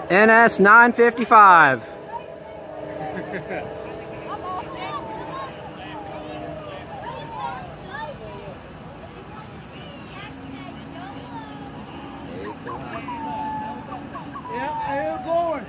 NS 955. Yeah, I am going.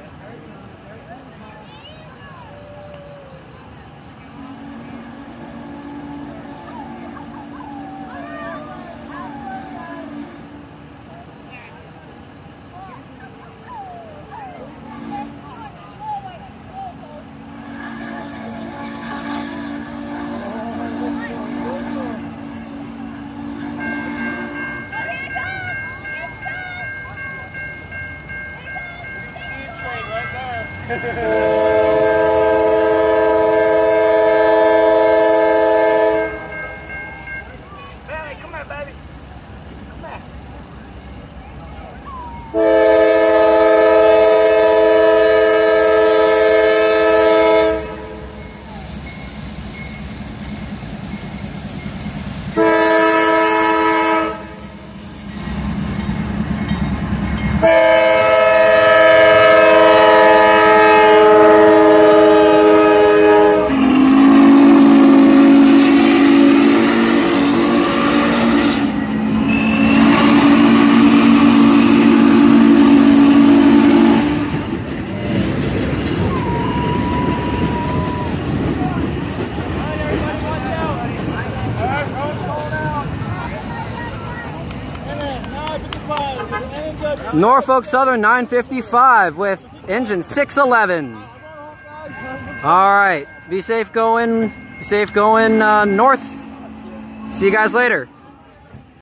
Baby, come here, baby. Come here. Norfolk Southern 955 with engine 611. All right, be safe going north. See you guys later.